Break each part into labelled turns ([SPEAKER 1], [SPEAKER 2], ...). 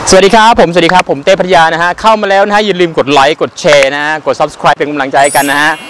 [SPEAKER 1] สวัสดีครับผมเต้พัทยานะฮะเข้ามาแล้วนะฮะอย่าลืมกดไลค์กดแชร์นะฮะกด Subscribe เป็นกำลังใจกันนะฮะ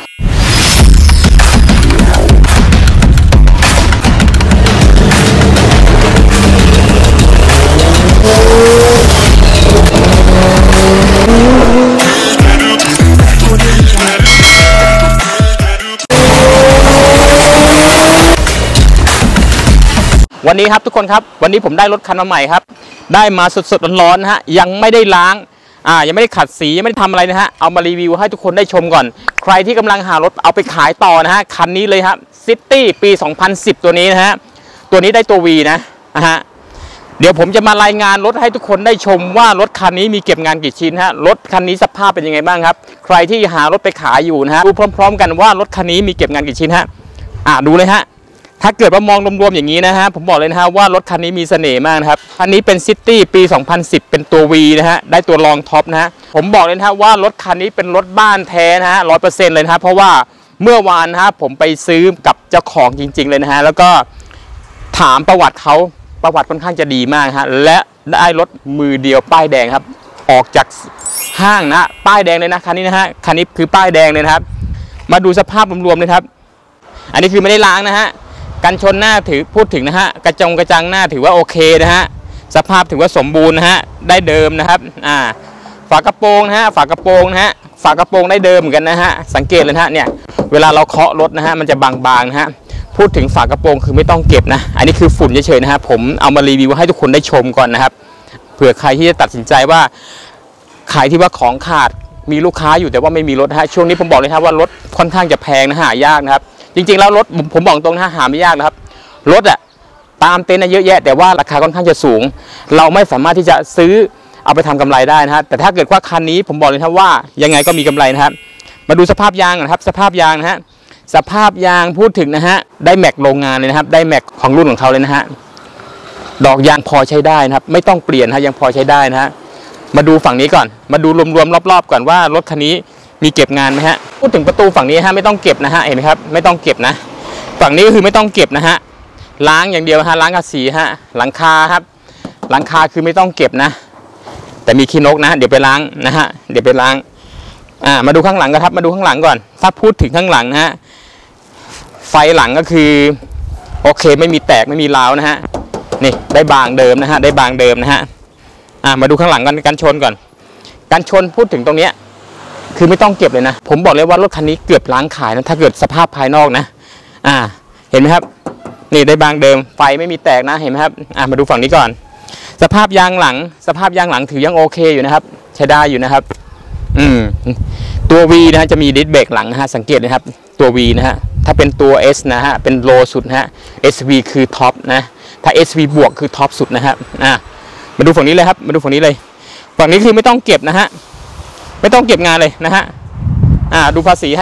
[SPEAKER 1] วันนี้ครับทุกคนครับวันนี้ผมได้รถคันมาใหม่ครับได้มาสดๆร้อนๆนะฮะยังไม่ได้ล้างยังไม่ได้ขัดสียังไม่ได้ทำอะไรนะฮะเอามารีวิวให้ทุกคนได้ชมก่อนใครที่กำลังหารถเอาไปขายต่อนะฮะคันนี้เลยครับซิตี้ปี 2010 ตัวนี้นะฮะตัวนี้ได้ตัว V นะฮะเดี๋ยวผมจะมารายงานรถให้ทุกคนได้ชมว่ารถคันนี้มีเก็บงานกี่ชิ้นฮะรถคันนี้สภาพเป็นยังไงบ้างครับใครที่หารถไปขายอยู่นะฮะดูพร้อมๆกันว่ารถคันนี้มีเก็บงานกี่ชิ้นฮะดูเลยฮะถ้าเกิดว่ามองรวมๆอย่างนี้นะฮะผมบอกเลยนะฮะว่ารถคันนี้มีเสน่ห์มากนะครับคันนี้เป็นซิตี้ปี 2010 เป็นตัว V นะฮะได้ตัวรองท็อปนะฮะผมบอกเลยนะฮะว่ารถคันนี้เป็นรถบ้านแท้นะฮะ 100% เลยนะฮะเพราะว่าเมื่อวานนะฮะผมไปซื้อกับเจ้าของจริงๆเลยนะฮะแล้วก็ถามประวัติเขาประวัติค่อนข้างจะดีมากฮะและได้รถมือเดียวป้ายแดงครับออกจากห้างนะป้ายแดงเลยนะคันนี้นะฮะคันนี้คือป้ายแดงเลยนะครับมาดูสภาพรวมๆเลยครับอันนี้คือไม่ได้ล้างนะฮะกันชนหน้าพูดถึงนะฮะกระจังหน้าถือว่าโอเคนะฮะสภาพถือว่าสมบูรณ์นะฮะได้เดิมนะครับฝากระโปรงนะฮะฝากระโปรงนะฮะฝากระโปรงได้เดิมเหมือนกันนะฮะสังเกตเลยนะฮะเนี่ยเวลาเราเคาะรถนะฮะมันจะบางๆนะฮะพูดถึงฝากระโปรงคือไม่ต้องเก็บนะอันนี้คือฝุ่นเฉยๆนะฮะผมเอามารีวิวให้ทุกคนได้ชมก่อนนะครับเผื่อใครที่จะตัดสินใจว่าขายที่ว่าของขาดมีลูกค้าอยู่แต่ว่าไม่มีรถนะฮะช่วงนี้ผมบอกเลยครับว่ารถค่อนข้างจะแพงนะหายากนะครับจริงๆแล้วรถผมบอกตรงนะหาไม่ยากนะครับรถตามเต็นท์เยอะแยะแต่ว่าราคาค่อนข้างจะสูงเราไม่สามารถที่จะซื้อเอาไปทำกำไรได้นะฮะแต่ถ้าเกิดว่าคันนี้ผมบอกเลยครับว่ายังไงก็มีกำไรนะครับมาดูสภาพยางนะครับสภาพยางนะฮะสภาพยางพูดถึงนะฮะได้แม็กโรงงานเลยนะครับได้แม็กของรุ่นของเขาเลยนะฮะดอกยางพอใช้ได้นะครับไม่ต้องเปลี่ยนฮะยังพอใช้ได้นะฮะมาดูฝั่งนี้ก่อนมาดูรวมๆรอบๆก่อนว่ารถคันนี้มีเก็บงานไหมฮะพูดถึงประตูฝั่งนี้ฮะไม่ต้องเก็บนะฮะเห็นไหมครับไม่ต้องเก็บนะฝั่งนี้ก็คือไม่ต้องเก็บนะฮะล้างอย่างเดียวฮะล้างกับสีฮะหลังคาครับหลังคาคือไม่ต้องเก็บนะแต่มีขี้นกนะเดี๋ยวไปล้างนะฮะเดี๋ยวไปล้างมาดูข้างหลังกันครับมาดูข้างหลังก่อนถ้าพูดถึงข้างหลังนะฮะไฟหลังก็คือโอเคไม่มีแตกไม่มีร้าวนะฮะนี่ได้บางเดิมนะฮะได้บางเดิมนะฮะมาดูข้างหลังกันชนก่อนการชนพูดถึงตรงเนี้ยคือไม่ต้องเก็บเลยนะผมบอกเลยว่ารถคันนี้เกือบล้างขายนะถ้าเกิดสภาพภายนอกนะเห็นไหมครับนี่ได้บางเดิมไฟไม่มีแตกนะเห็นไหมครับมาดูฝั่งนี้ก่อนสภาพยางหลังถือยังโอเคอยู่นะครับใช้ได้อยู่นะครับตัว V นะฮะจะมีดิสเบรกหลังนะฮะสังเกตนะครับตัว V นะฮะถ้าเป็นตัว S นะฮะเป็นโลสุดนะฮะ SV คือท็อปนะถ้า SV บวกคือท็อปสุดนะครับมาดูฝั่งนี้เลยครับมาดูฝั่งนี้เลยฝั่งนี้คือไม่ต้องเก็บนะฮะไม่ต้องเก็บงานเลยนะฮะดูภาษีให้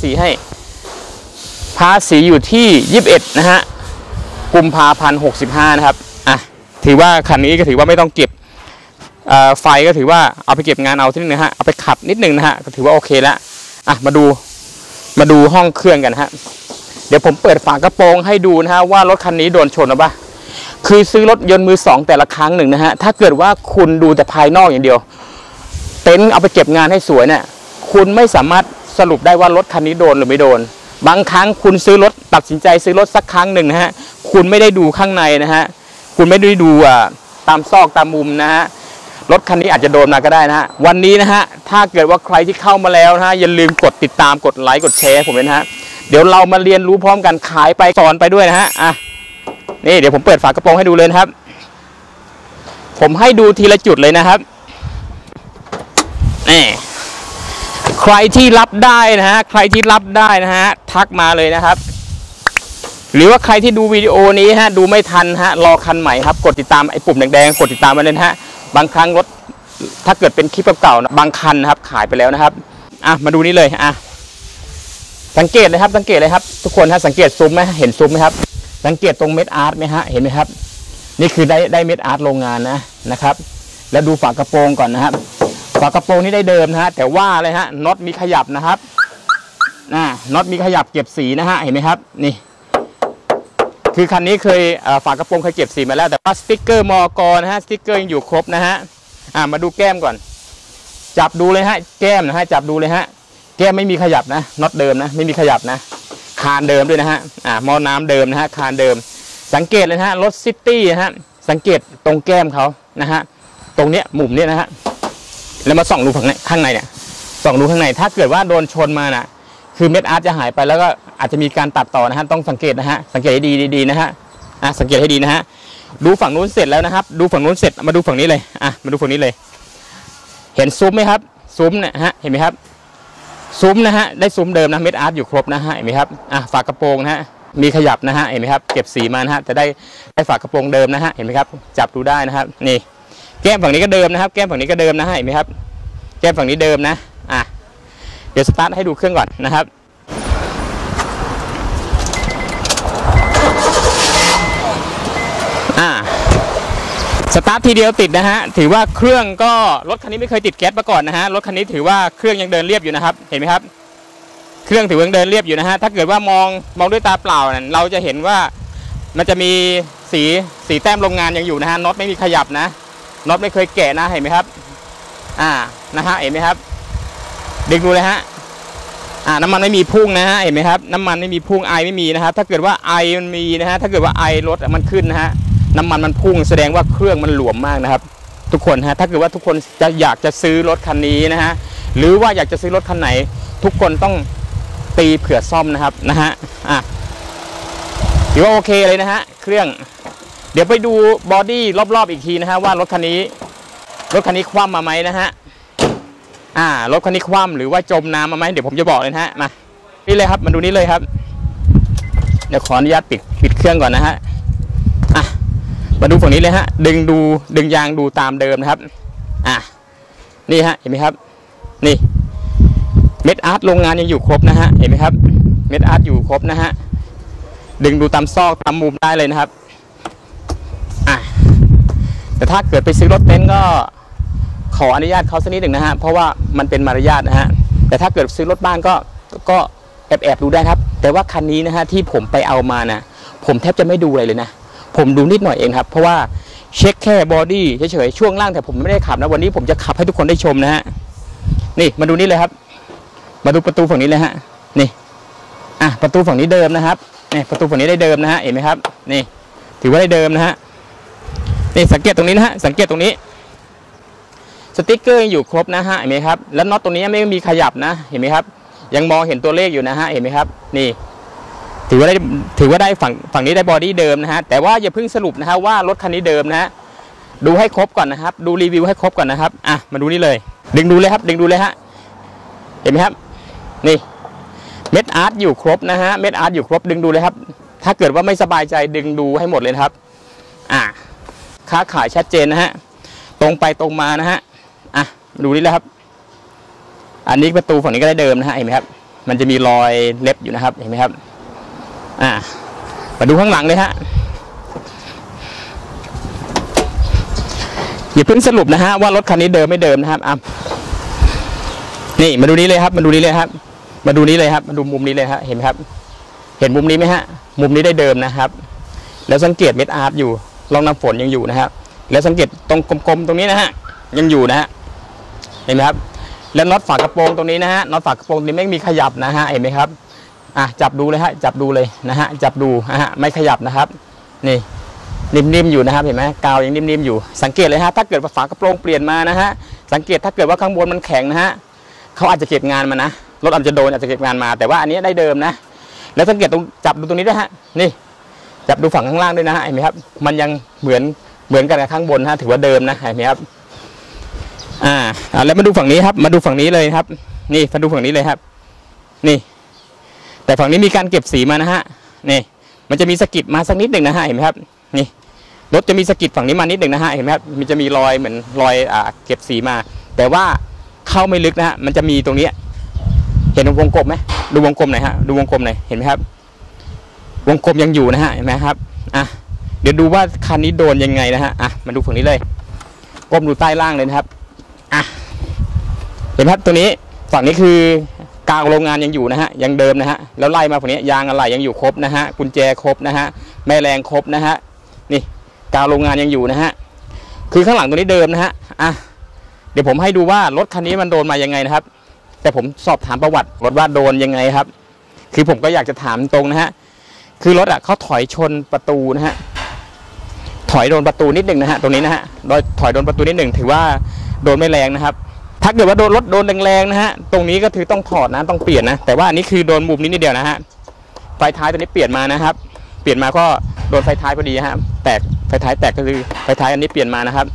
[SPEAKER 1] ภาษีอยู่ที่21นะฮะกุมภาพันธ์65นะครับถือว่าคันนี้ก็ถือว่าไม่ต้องเก็บไฟก็ถือว่าเอาไปเก็บงานเอาที่นึงนะฮะเอาไปขับนิดนึงนะฮะก็ถือว่าโอเคแล้วมาดูห้องเครื่องกันฮะเดี๋ยวผมเปิดฝากระโปรงให้ดูนะฮะว่ารถคันนี้โดนชนหรือเปล่าคือซื้อรถยนต์มือสองแต่ละครั้งหนึ่งนะฮะถ้าเกิดว่าคุณดูแต่ภายนอกอย่างเดียวเต็นท์เอาไปเก็บงานให้สวยเนี่ยคุณไม่สามารถสรุปได้ว่ารถคันนี้โดนหรือไม่โดนบางครั้งคุณซื้อรถตัดสินใจซื้อรถสักครั้งหนึ่งนะฮะคุณไม่ได้ดูข้างในนะฮะคุณไม่ได้ดูตามซอกตามมุมนะฮะรถคันนี้อาจจะโดนมาก็ได้นะฮะวันนี้นะฮะถ้าเกิดว่าใครที่เข้ามาแล้วนะฮะอย่าลืมกดติดตามกดไลค์กดแชร์ผมเลยนะฮะเดี๋ยวเรามาเรียนรู้พร้อมกันขายไปสอนไปด้วยนะฮะนี่เดี๋ยวผมเปิดฝากระโปรงให้ดูเลยนะครับผมให้ดูทีละจุดเลยนะครับนี่ใครที่รับได้นะฮะทักมาเลยนะครับหรือว่าใครที่ดูวิดีโอนี้ฮะดูไม่ทันฮะรอคันใหม่ครับกดติดตามไอ้ปุ่มแดงๆกดติดตามมาเลยนะฮะบางครั้งรถถ้าเกิดเป็นคลิปเก่าๆบางคันนะครับขายไปแล้วนะครับมาดูนี้เลยสังเกตเลยครับทุกคนฮะสังเกตซุ้มไหมเห็นซุ้มไหมครับสังเกตตรงเม็ดอาร์ตไหมฮะเห็นไหมครับนี่คือได้เม็ดอาร์ตโรงงานนะครับแล้วดูฝากระโปรงก่อนนะครับฝากระโปรงนี่ได้เดิมนะฮะแต่ว่าอะไรฮะน็อตมีขยับนะครับน็อตมีขยับเก็บสีนะฮะเห็นไหมครับนี่คือคันนี้เคยฝากระโปรงเคยเก็บสีมาแล้วแต่ว่าสติ๊กเกอร์มอกนะฮะสติ๊กเกอร์ยังอยู่ครบนะฮะมาดูแก้มก่อนจับดูเลยฮะแก้มนะฮะจับดูเลยฮะแก้มไม่มีขยับนะน็อตเดิมนะไม่มีขยับนะคานเดิมด้วยนะฮะหม้อน้ำเดิมนะฮะคานเดิมสังเกตเลยนะฮะรถซิตี้นะฮะสังเกตตรงแก้มเขานะฮะตรงเนี้ยมุมเนี้ยนะฮะแล้วมาส่องดูข้างในเนี่ยส่องดูข้างในถ้าเกิดว่าโดนชนมาน่ะคือเม็ดอาร์ตจะหายไปแล้วก็อาจจะมีการตัดต่อนะฮะต้องสังเกตนะฮะสังเกตให้ดีนะฮะสังเกตให้ดีนะฮะดูฝั่งนู้นเสร็จแล้วนะครับดูฝั่งนู้นเสร็จมาดูฝั่งนี้เลยมาดูฝั่งนี้เลยเห็นซุ้มไหมครับซุ้มเนี่ยฮะเห็นไหมครับซุ้มนะฮะได้ซุ้มเดิมนะเม็ดอาร์ตอยู่ครบนะฮะเห็นไหมครับฝากระโปรงนะฮะมีขยับนะฮะเห็นไหมครับเก็บสีมานะฮะจะได้ฝากระโปรงเดิมนะฮะเห็นไหมครับจับดูได้นะครับนี่แก้มฝั่งนี้ก็เดิมนะครับแก้มฝั่งนี้ก็เดิมนะฮะเห็นไหมครับแก้มฝั่งนี้เดิมนะเดี๋ยวสตาร์ทให้ดูเครื่องก่อนนะครับสตาร์ททีเดียวติดนะฮะถือว่าเครื่องก็รถคันนี้ไม่เคยติดแก๊สมาก่อนนะฮะรถคันนี้ถือว่าเครื่องยังเดินเรียบอยู่นะครับเห็นไหมครับเครื่องถือว่ายังเดินเรียบอยู่นะฮะถ้าเกิดว่ามองด้วยตาเปล่าเราจะเห็นว่ามันจะมีสีแต้มโรงงานยังอยู่นะฮะน็อตไม่มีขยับนะน็อตไม่เคยแกะนะเห็นไหมครับนะฮะเห็นไหมครับดึงดูเลยฮะน้ำมันไม่มีพุ่งนะฮะเห็นไหมครับน้ำมันไม่มีพุ่งไอไม่มีนะครับถ้าเกิดว่าไอมันมีนะฮะถ้าเกิดว่าไอรถมันขึ้นนะฮะน้ำมันพุ่งแสดงว่าเครื่องมันหลวมมากนะครับทุกคนฮะถ้าเกิดว่าทุกคนอยากจะซื้อรถคันนี้นะฮะหรือว่าอยากจะซื้อรถคันไหนทุกคนต้องตีเผื่อซ่อมนะครับถือว่าโอเคเลยนะฮะเครื่องเดี๋ยวไปดูบอดี้รอบๆอีกทีนะฮะว่ารถคันนี้คว่ำมาไหมนะฮะรถคันนี้คว่ำหรือว่าจมน้ำมาไหมเดี๋ยวผมจะบอกเลยนะฮะมานี่เลยครับมาดูนี่เลยครับเดี๋ยวขออนุญาตปิดเครื่องก่อนนะฮะมาดูฝั่งนี้เลยฮะดึงยางดูตามเดิมนะครับนี่ฮะเห็นไหมครับนี่เม็ดอาร์ตโรงงานยังอยู่ครบนะฮะเห็นไหมครับเม็ดอาร์ตอยู่ครบนะฮะดึงดูตามซอกตามมุมได้เลยนะครับแต่ถ้าเกิดไปซื้อรถเบนซ์ก็ขออนุญาตเขาสักนิดหนึ่งนะฮะเพราะว่ามันเป็นมารยาทนะฮะแต่ถ้าเกิดซื้อรถบ้านก็แอบดูได้ครับแต่ว่าคันนี้นะฮะที่ผมไปเอามานะผมแทบจะไม่ดูอะไรเลยนะผมดูนิดหน่อยเองครับเพราะว่าเช็คแค่บอดี้เฉยๆช่วงล่างแต่ผมไม่ได้ขับนะวันนี้ผมจะขับให้ทุกคนได้ชมนะฮะนี่มาดูนี่เลยครับมาดูประตูฝั่งนี้เลยฮะนี่ประตูฝั่งนี้เดิมนะครับนี่ประตูฝั่งนี้ได้เดิมนะฮะเห็นไหมครับนี่ถือว่าได้เดิมนะฮะนี่สังเกตตรงนี้นะฮะสังเกตตรงนี้สติ๊กเกอร์ยังอยู่ครบนะฮะเห็นไหมครับแล้วน็อตตรงนี้ไม่มีขยับนะเห็นไหมครับยังมองเห็นตัวเลขอยู่นะฮะเห็นไหมครับนี่ถือว่าได้ฝั่งนี้ได้บอดี้เดิมนะฮะแต่ว่าอย่าเพิ่งสรุปนะฮะว่ารถคันนี้เดิมนะฮะดูให้ครบก่อนนะครับดูรีวิวให้ครบก่อนนะครับมาดูนี่เลยดึงดูเลยครับดึงดูเลยฮะเห็นไหมครับนี่เม็ดอาร์ตอยู่ครบนะฮะเม็ดอาร์ตอยู่ครบดึงดูเลยครับถ้าเกิดว่าไม่สบายใจดึงดูให้หมดเลยนะครับค้าขายชัดเจนนะฮะตรงไปตรงมานะฮะดูนี่แหละครับอันนี้ประตูฝั่งนี้ก็ได้เดิมนะฮะเห็นไหมครับมันจะมีรอยเล็บอยู่นะครับเห็นไหมครับมาดูข้างหลังเลยฮะอย่าเพิ่งสรุปนะฮะว่ารถคันนี้เดิมไม่เดิมนะครับนี่มาดูนี้เลยครับมาดูนี้เลยครับมาดูนี้เลยครับมาดูมุมนี้เลยฮะเห็นไหมครับเห็นมุมนี้ไหมฮะมุมนี้ได้เดิมนะครับแล้วสังเกตเม็ดอาร์ตอยู่รองน้ำฝนยังอยู่นะครับแล้วสังเกตตรงกลมๆตรงนี้นะฮะยังอยู่นะฮะเห็นไหมครับแล้วน็อตฝากระโปรงตรงนี้นะฮะน็อตฝากระโปรงนี้ไม่มีขยับนะฮะเห็นไหมครับจับดูเลยฮะจับดูเลยนะฮะจับดูไม่ขยับนะครับนี่นิ่มๆอยู่นะครับเห็นไหมกาวยังนิ่มๆอยู่สังเกตเลยฮะถ้าเกิดฝากระโปรงเปลี่ยนมานะฮะสังเกตถ้าเกิดว่าข้างบนมันแข็งนะฮะเขาอาจจะเก็บงานมานะรถอาจจะโดนอาจจะเก็บงานมาแต่ว่าอันนี้ได้เดิมนะแล้วสังเกตตรงจับดูตรงนี้ด้วยฮะนี่จับดูฝั่งข้างล่างด้วยนะฮะเห็นไหมครับมันยังเหมือนกันกับข้างบนฮะถือว่าเดิมนะเห็นไหมครับแล้วมาดูฝั่งนี้ครับมาดูฝั่งนี้เลยครับนี่มาดูฝั่งนี้เลยครับนี่แต่ฝั่งนี้มีการเก็บสีมานะฮะนี่มันจะมีสกิดมาสักนิดหนึ่งนะฮะเห็นไหมครับนี่รถจะมีสกิดฝั่งนี้มานิดหนึ่งนะฮะเห็นไหมครับมันจะมีรอยเหมือนรอยเก็บสีมาแต่ว่าเข้าไม่ลึกนะฮะมันจะมีตรงนี้เห็นวงกลมไหมดูวงกลมหน่อยฮะดูวงกลมหน่อยเห็นไหมครับวงกลมยังอยู่นะฮะเห็นไหมครับเดี๋ยวดูว่าคันนี้โดนยังไงนะฮะมาดูฝั่งนี้เลยก้มดูใต้ล่างเลยนะครับเห็นไหมครับตัวนี้ฝั่งนี้คือกาวโรงงานยังอยู่นะฮะยังเดิมนะฮะแล้วไล่มาฝั่งนี้ยางอะไหล่ยังอยู่ครบนะฮะกุญแจครบนะฮะแม่แรงครบนะฮะนี่กาวโรงงานยังอยู่นะฮะคือข้างหลังตัวนี้เดิมนะฮะเดี๋ยวผมให้ดูว่ารถคันนี้มันโดนมายังไงนะครับแต่ผมสอบถามประวัติรถว่าโดนยังไงครับคือผมก็อยากจะถามตรงนะฮะคือรถเขาถอยชนประตูนะฮะถอยโดนประตูนิดหนึ่งนะฮะตรงนี้นะฮะโดยถอยโดนประตูนิดหนึ่งถือว่าโดนไม่แรงนะครับถ้าเกิดว่าโดนรถโดนแรงๆนะฮะตรงนี้ก็ถือต้องถอดนะต้องเปลี่ยนนะแต่ว่าอันนี้คือโดนมุมนี้นิดเดียวนะฮะไฟท้ายตัวนี้เปลี่ยนมานะครับเปลี่ยนมาก็โดนไฟท้ายพอดีฮะแตกไฟท้ายแตกก็คือไฟท้ายอันนี้เปลี่ยนมานะครับ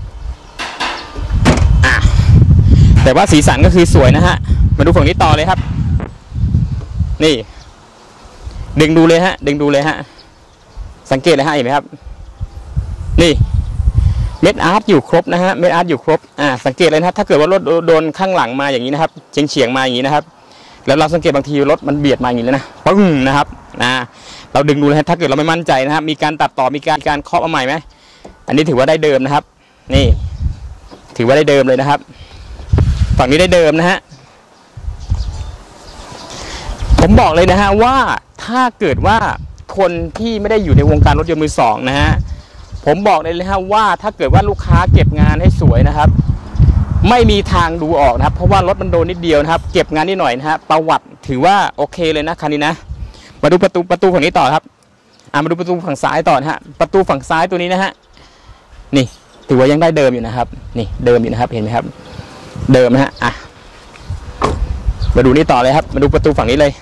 [SPEAKER 1] แต่ว่าสีสันก็คือสวยนะฮะมาดูฝั่งนี้ต่อเลยครับนี่ดึงดูเลยฮะดึงดูเลยฮะสังเกตเลยฮะเห็นไหมครับนี่เม็ดอาร์ตอยู่ครบนะฮะเม็ดอาร์ตอยู่ครบสังเกตเลยนะถ้าเกิดว่ารถโดนข้างหลังมาอย่างนี้นะครับเฉียงมาอย่างนี้นะครับแล้วเราสังเกตบางทีรถมันเบียดมาอย่างนี้แล้วนะปึ้งนะครับเราดึงดูเลยฮะถ้าเกิดเราไม่มั่นใจนะครับมีการตัดต่อมีการเคาะมาใหม่ไหมอันนี้ถือว่าได้เดิมนะครับนี่ถือว่าได้เดิมเลยนะครับฝั่งนี้ได้เดิมนะฮะผมบอกเลยนะฮะว่าถ้าเกิดว่าคนที่ไม่ได้อยู่ในวงการรถยนต์มือสองนะฮะผมบอกเลยฮะว่าถ้าเกิดว่าลูกค้าเก็บงานให้สวยนะครับไม่มีทางดูออกนะครับเพราะว่ารถมันโดนนิดเดียวนะครับเก็บงานนิดหน่อยนะฮะประวัติถือว่าโอเคเลยนะคันนี้นะมาดูประตูฝั่งนี้ต่อครับมาดูประตูฝั่งซ้ายต่อนะฮะประตูฝั่งซ้ายตัวนี้นะฮะนี่ถือว่ายังได้เดิมอยู่นะครับนี่เดิมอยู่นะครับเห็นไหมครับเดิมนะฮะมาดูนี่ต่อเลยครับมาดูประตูฝั่งนี้เลย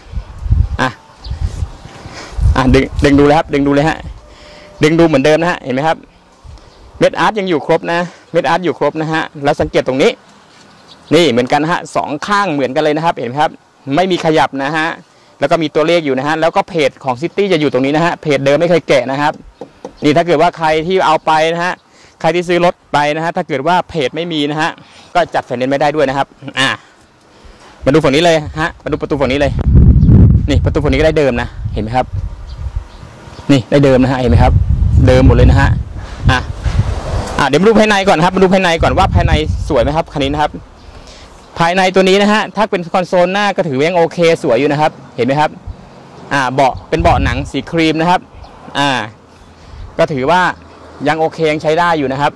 [SPEAKER 1] ดึงดูเลยครับดึงดูเลยฮะดึงดูเหมือนเดิมนะฮะเห็นไหมครับเม็ดอาร์ตยังอยู่ครบนะเม็ดอาร์ตอยู่ครบนะฮะแล้วสังเกตตรงนี้นี่เหมือนกันนะฮะสองข้างเหมือนกันเลยนะครับเห็นไหมครับไม่มีขยับนะฮะแล้วก็มีตัวเลขอยู่นะฮะแล้วก็เพจของซิตี้จะอยู่ตรงนี้นะฮะเพจเดิมไม่เคยแกะนะครับนี่ถ้าเกิดว่าใครที่เอาไปนะฮะใครที่ซื้อรถไปนะฮะถ้าเกิดว่าเพจไม่มีนะฮะก็จัดไฟแนนซ์ไม่ได้ด้วยนะครับมาดูฝั่งนี้เลยฮะมาดูประตูฝั่งนี้เลยนี่ประตูฝั่งนี้ก็ได้เดิมนะเห็นไหมครับนี่ได้เดิมนะฮะเห็นไหมครับเดิมหมดเลยนะฮะเดี๋ยวมาดูภายในก่อนครับมาดูภายในก่อนว่าภายในสวยไหมครับคันนี้นะครับภายในตัวนี้นะฮะถ้าเป็นคอนโซลหน้าก็ถือว่ายังโอเคสวยอยู่นะครับเห็นไหมครับเบาะเป็นเบาะหนังสีครีมนะครับก็ถือว่ายังโอเคยังใช้ได้อยู่นะครับ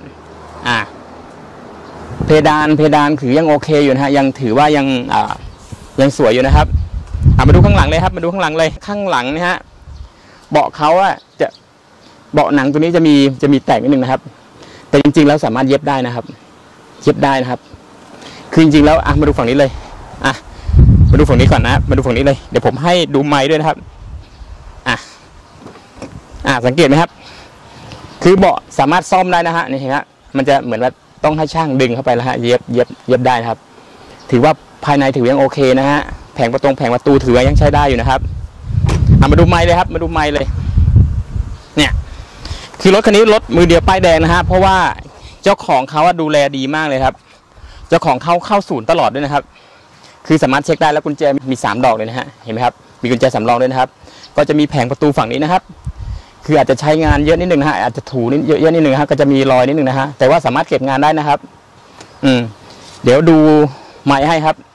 [SPEAKER 1] เพดานถือยังโอเคอยู่นะฮะยังถือว่ายังสวยอยู่นะครับมาดูข้างหลังเลยครับมาดูข้างหลังเลยข้างหลังนะฮะเบาะเขาจะเบาะหนังตัวนี้จะมีแตกนิดนึงนะครับแต่จริงๆแล้วสามารถเย็บได้นะครับเย็บได้นะครับคือจริงๆแล้วมาดูฝั่งนี้เลยมาดูฝั่งนี้ก่อนนะมาดูฝั่งนี้เลยเดี๋ยวผมให้ดูไม้ด้วยนะครับสังเกตไหมครับคือเบาะสามารถซ่อมได้นะฮะนี่เห็นไหมมันจะเหมือนว่าต้องให้ช่างดึงเข้าไปแล้วฮะเย็บได้นะครับถือว่าภายในถือยังโอเคนะฮะแผงประตูถือว่ายังใช้ได้อยู่นะครับมาดูไม้เลยครับมาดูไม้เลยเนี่ยคือรถคันนี้รถมือเดียวป้ายแดงนะฮะเพราะว่าเจ้าของเขาดูแลดีมากเลยครับเจ้าของเขาเข้าศูนย์ตลอดด้วยนะครับคือสามารถเช็คได้แล้วกุญแจมี3 ดอกเลยนะฮะเห็นไหมครับมีกุญแจสำรองด้วยนะครับก็จะมีแผงประตูฝั่งนี้นะครับคืออาจจะใช้งานเยอะนิดนึงนะฮะอาจจะถูนิดเยอะนิดนึงครับก็จะมีรอยนิดนึงนะฮะแต่ว่าสามารถเก็บงานได้นะครับเดี๋ยวดูไม้ให้ครับ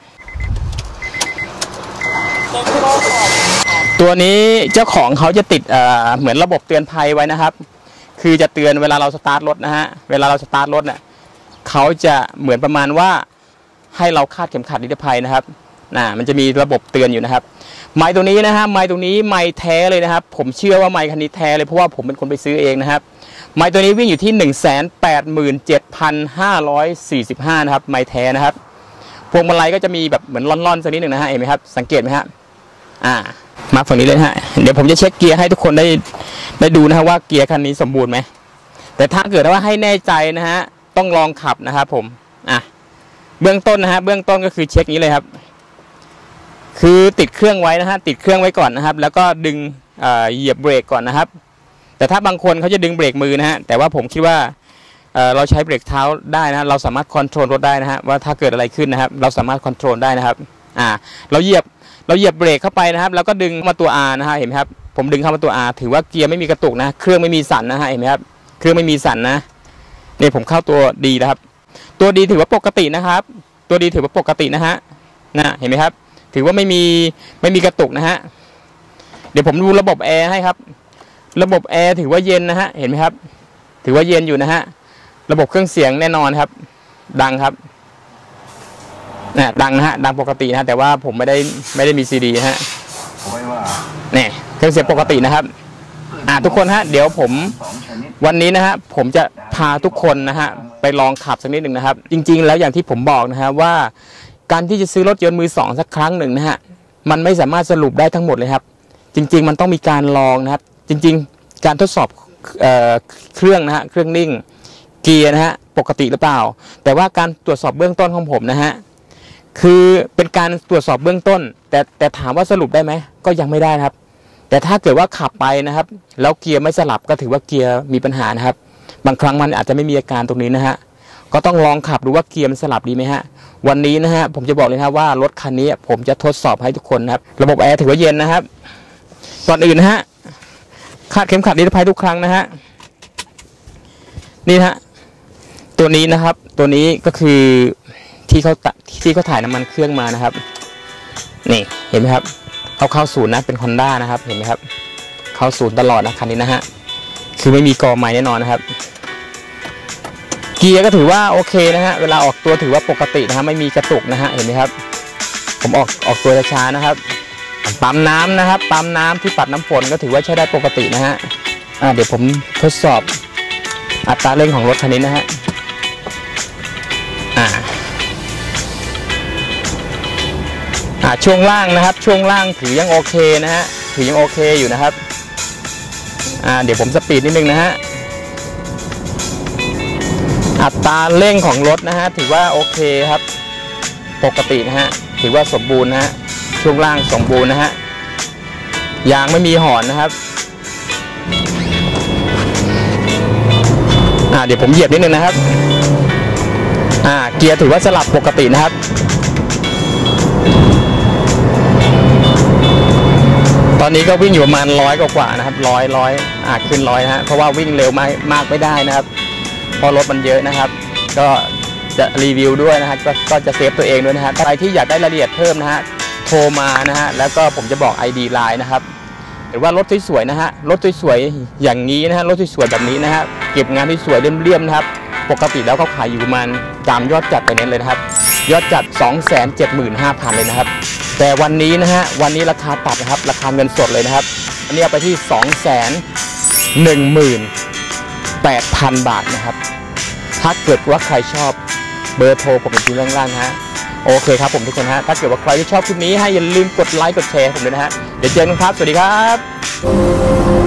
[SPEAKER 1] ตัวนี้เจ้าของเขาจะติดเหมือนระบบเตือนภัยไว้นะครับคือจะเตือนเวลาเราสตาร์ทรถนะฮะเวลาเราสตาร์ทรถเนี่ยเขาจะเหมือนประมาณว่าให้เราคาดเข็มขัดนิรภัยนะครับมันจะมีระบบเตือนอยู่นะครับไม้ตัวนี้นะฮะไม้ตรงนี้ไม้แท้เลยนะครับผมเชื่อว่าไม้คันนี้แท้เลยเพราะว่าผมเป็นคนไปซื้อเองนะครับไม้ตัวนี้วิ่งอยู่ที่ 187,545 นะครับไม้แท้นะครับพวงมาลัยก็จะมีแบบเหมือนล่อนๆสักนิดหนึ่งนะฮะเห็นไหมครับสังเกตไหมฮะมาฝั่งนี้เลยฮะเดี๋ยวผมจะเช็คเกียร์ให้ทุกคนได้ดูนะฮะว่าเกียร์คันนี้สมบูรณ์ไหมแต่ถ้าเกิดว่าให้แน่ใจนะฮะต้องลองขับนะครับผมเบื้องต้นนะฮะเบื้องต้นก็คือเช็คนี้เลยครับคือติดเครื่องไว้นะฮะติดเครื่องไว้ก่อนนะครับแล้วก็ดึงเหยียบเบรกก่อนนะครับแต่ถ้าบางคนเขาจะดึงเบรกมือนะฮะแต่ว่าผมคิดว่าเราใช้เบรกเท้าได้นะเราสามารถคอนโทรลรถได้นะฮะว่าถ้าเกิดอะไรขึ้นนะครับเราสามารถคอนโทรลได้นะครับเราเหยียบเบรกเข้าไปนะครับแล้วก็ดึงมาตัว R นะฮะเห็นไหมครับผมดึงเข้ามาตัว R ถือว่าเกียร์ไม่มีกระตุกนะเครื่องไม่มีสั่นนะฮะเห็นไหมครับเครื่องไม่มีสั่นนะนี่ผมเข้าตัวดีนะครับตัวดีถือว่าปกตินะครับตัวดีถือว่าปกตินะฮะเห็นไหมครับถือว่าไม่มีกระตุกนะฮะเดี๋ยวผมดูระบบแอร์ให้ครับระบบแอร์ถือว่าเย็นนะฮะเห็นไหมครับถือว่าเย็นอยู่นะฮะระบบเครื่องเสียงแน่นอนครับดังครับดังนะฮะดังปกตินะแต่ว่าผมไม่ได้มีซีดีฮะนี่เครื่องเสียงปกตินะครับทุกคนฮะเดี๋ยวผมวันนี้นะฮะผมจะพาทุกคนนะฮะไปลองขับสักนิดหนึ่งนะครับจริงๆแล้วอย่างที่ผมบอกนะฮะว่าการที่จะซื้อรถยนต์มือสองสักครั้งหนึ่งนะฮะมันไม่สามารถสรุปได้ทั้งหมดเลยครับจริงๆมันต้องมีการลองนะครับจริงๆการทดสอบเครื่องนะฮะเครื่องนิ่งเกียร์นะฮะปกติหรือเปล่าแต่ว่าการตรวจสอบเบื้องต้นของผมนะฮะคือเป็นการตรวจสอบเบื้องต้นแต่ถามว่าสรุปได้ไหมก็ยังไม่ได้ครับแต่ถ้าเกิดว่าขับไปนะครับแล้วเกียร์ไม่สลับก็ถือว่าเกียร์มีปัญหานะครับบางครั้งมันอาจจะไม่มีอาการตรงนี้นะฮะก็ต้องลองขับดูว่าเกียร์มันสลับดีไหมฮะวันนี้นะฮะผมจะบอกเลยครับว่ารถคันนี้ผมจะทดสอบให้ทุกคนนะครับระบบแอร์ถือว่าเย็นนะครับก่อนอื่นนะฮะคาดเข็มขัดนิรภัยทุกครั้งนะฮะนี่ฮะตัวนี้นะครับตัวนี้ก็คือที่เขาถ่ายน้ำมันเครื่องมานะครับนี่เห็นไหมครับเข้าศูนย์นะเป็น Honda นะครับเห็นไหมครับเข้าศูนย์ตลอดนะคันนี้นะฮะคือไม่มีกอไม้แน่นอนนะครับเกียร์ก็ถือว่าโอเคนะฮะเวลาออกตัวถือว่าปกตินะฮะไม่มีกระตุกนะฮะเห็นไหมครับผมออกตัวช้าๆนะครับปั๊มน้ำนะครับปั๊มน้ำที่ปัดน้ำฝนก็ถือว่าใช้ได้ปกตินะฮะเดี๋ยวผมทดสอบอัตราเร่งของรถคันนี้นะฮะช่วงล่างนะครับช่วงล่างถือยังโอเคนะฮะถือยังโอเคอยู่นะครับเดี๋ยวผมสปีดนิดนึงนะฮะอัตราเร่งของรถนะฮะถือว่าโอเคครับปกตินะฮะถือว่าสมบูรณ์นะฮะช่วงล่างสมบูรณ์นะฮะยางไม่มีหอนนะครับเดี๋ยวผมเหยียบนิดนึงนะครับเกียร์ถือว่าสลับปกตินะครับตอนนี้ก็วิ่งอยู่ประมาณ100 กว่านะครับร้อยขึ้น100นะฮะเพราะว่าวิ่งเร็วมากไม่ได้นะครับเพราะรถมันเยอะนะครับก็จะรีวิวด้วยนะครับก็จะเซฟตัวเองด้วยนะฮะใครที่อยากได้รายละเอียดเพิ่มนะฮะโทรมานะฮะแล้วก็ผมจะบอก ID Line นะครับหรือว่ารถสวยๆนะฮะรถสวยๆอย่างนี้นะฮะรถสวยๆแบบนี้นะฮะเก็บงานที่สวยเลี่ยมๆนะครับปกติแล้วเขาขายอยู่ประมาณตามยอดจัดไปเน้นเลยนะครับยอดจัด 275,000 เลยนะครับแต่วันนี้นะฮะวันนี้ราคาตัดนะครับราคาเงินสดเลยนะครับอันนี้เอาไปที่ 218,000 บาทนะครับถ้าเกิดว่าใครชอบเบอร์โทรผมอยู่ที่ล่างๆฮะโอเคครับผมทุกคนฮะถ้าเกิดว่าใครที่ชอบคลิปนี้ให้อย่าลืมกดไลค์กดแชร์ผมด้วยนะฮะเดี๋ยวเจอกันครับสวัสดีครับ